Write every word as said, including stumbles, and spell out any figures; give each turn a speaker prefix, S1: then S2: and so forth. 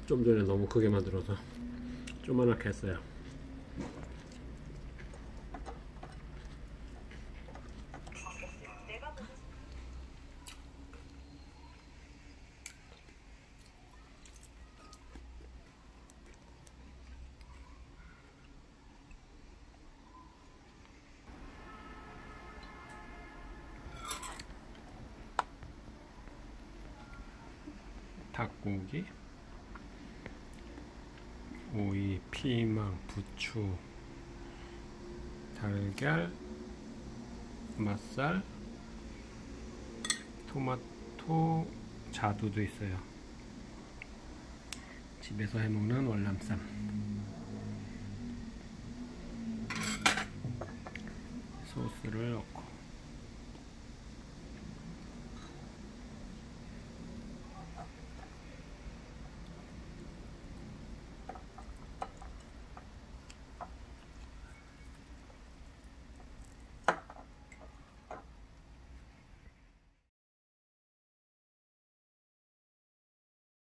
S1: 좀 전에 너무 크게 만들어서 조그맣게 했어요. 닭고기, 오이, 피망, 부추, 달걀, 맛살, 토마토, 자두도 있어요. 집에서 해먹는 월남쌈. 소스를 넣고